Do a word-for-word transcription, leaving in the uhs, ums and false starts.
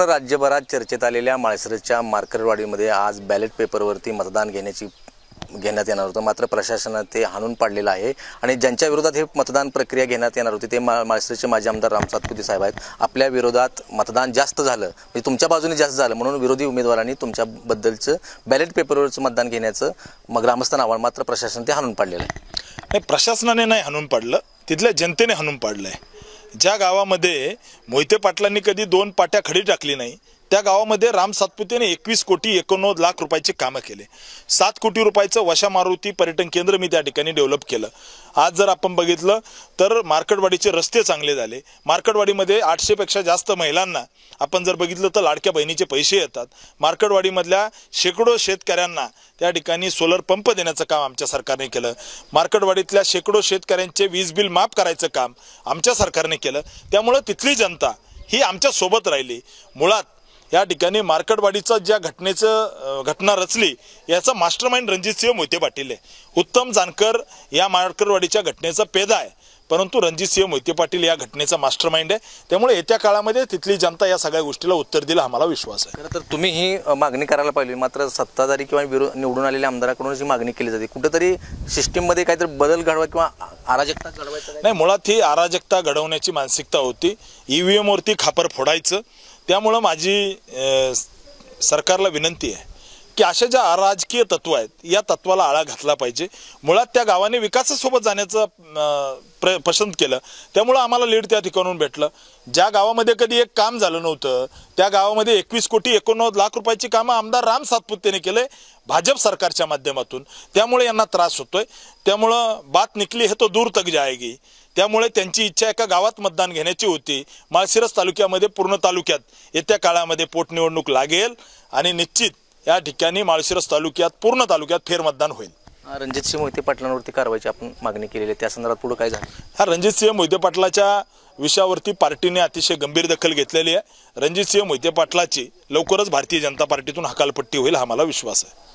महाराष्ट्र राज्यभरात चर्चेत आलेल्या माळशिरसच्या मार्केटवाडीमध्ये आज बॅलेट पेपरवरती मतदान घेण्याची घेण्यात येणार होतं, मात्र प्रशासनाने ते हाणून पाडलेलं आहे आणि ज्यांच्या विरोधात हे मतदान प्रक्रिया घेण्यात येणार होती ते माळशिरसचे माजी आमदार राम सातपुते साहेब आहेत। आपल्या विरोधात मतदान जास्त झालं म्हणजे तुमच्या बाजूने जास्त झालं म्हणून विरोधी उमेदवारांनी तुमच्याबद्दलचं बॅलेट पेपरवरचं मतदान घेण्याचं मग ग्रामस्थांना आव्हान, मात्र प्रशासन ते हाणून पाडलेलं आहे। नाही, प्रशासनाने नाही हाणून पाडलं, तिथल्या जनतेने हाणून पाडलंय। ज्या गावामध्ये मोहिते पाटलांनी कधी दोन पाट्या खडी टाकली नाही त्या गावामध्ये राम सातपुतेने एकवीस कोटी एकोणनव्वद लाख रुपयाचे कामं केले। सात कोटी रुपयाचं वशा मारुती पर्यटन केंद्र मी त्या ठिकाणी डेव्हलप केलं। आज जर आपण बघितलं तर मार्केटवाडीचे रस्ते चांगले झाले। मार्केटवाडीमध्ये आठशे पेक्षा जास्त महिलांना आपण जर बघितलं तर लाडक्या बहिणीचे पैसे येतात। मार्केटवाडीमधल्या शेकडो शेतकऱ्यांना त्या ठिकाणी सोलर पंप देण्याचं काम आमच्या सरकारने केलं। मार्केटवाडीतल्या शेकडो शेतकऱ्यांचे वीज बिल माफ करायचं काम आमच्या सरकारने केलं। त्यामुळे तिथली जनता ही आमच्या सोबत राहिली। मुळात या ठिकाणी मार्केटवाडीचा ज्या घटनेचं घटना रचली याचा मास्टरमाइंड रणजितसिंह मोहिते पाटील आहे। उत्तम जानकर या मार्केटवाडीच्या घटनेचा पेदा आहे, परंतु रणजितसिंह मोहिते पाटील या घटनेचा मास्टरमाइंड आहे। त्यामुळे येत्या काळामध्ये तिथली जनता या सगळ्या गोष्टीला उत्तर देईल आम्हाला विश्वास आहे। खरं तर तुम्ही ही मागणी करायला पाहिजे, मात्र सत्ताधारी किंवा विरोध निवडून आलेल्या आमदाराकडून जी मागणी केली जाते कुठेतरी सिस्टीममध्ये काहीतरी बदल घडवा किंवा अराजकता घडवायचं नाही। मुळात ही अराजकता घडवण्याची मानसिकता होती, ईव्हीएम वरती खापर फोडायचं। त्यामुळे माझी सरकारला विनंती आहे की अशा ज्या अराजकीय तत्व आहेत या तत्वाला आळा घातला पाहिजे। मुळात त्या गावाने विकासासोबत जाण्याचं पसंत केलं, त्यामुळे आम्हाला लीड त्या ठिकाणून भेटलं। ज्या गावामध्ये कधी एक काम झालं नव्हतं त्या गावामध्ये एकवीस कोटी एकोणनव्वद लाख रुपयाची कामं आमदार राम सातपुतेने केले भाजप सरकारच्या माध्यमातून। त्यामुळे यांना त्रास होतोय, त्यामुळे बात निकली है तो दूर तक जाएगी। त्यामुळे त्यांची इच्छा एका गावात मतदान घेण्याची होती। माळशिरस तालुक्यामध्ये पूर्ण तालुक्यात येत्या काळामध्ये पोटनिवडणूक लागेल आणि निश्चित या ठिकाणी माळशिरस तालुक्यात पूर्ण तालुक्यात फेरमतदान होईल। रणजितसिंह मोहिते पाटलांवरती कारवाईची आपण मागणी केलेली आहे, त्या संदर्भात पुढे काय झालं? हा रणजितसिंह मोहिते पाटलाच्या विषयावरती पार्टीने अतिशय गंभीर दखल घेतलेली आहे। रणजितसिंह मोहिते पाटलाची लवकरच भारतीय जनता पार्टीतून हकालपट्टी होईल हा मला विश्वास आहे।